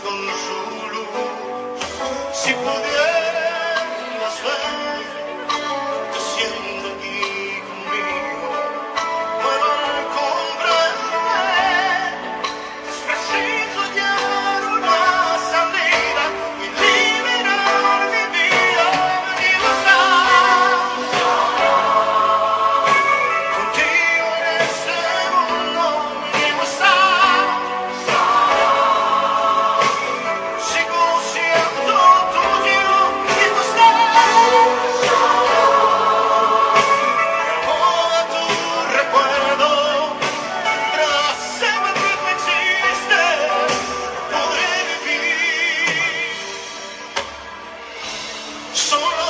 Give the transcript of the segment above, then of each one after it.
con su luz. Si pudieras ver, te siento aquí conmigo, puedo comprender. Es preciso hallar una salida y liberar mi vida y gozar contigo en este mundo y gozar. Sigo siendo tuyo y gozar. Ahoga tu recuerdo tras sentir que existe, podré vivir solo.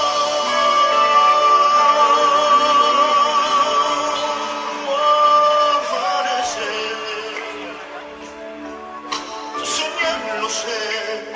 Amanecer, soñar lo sé.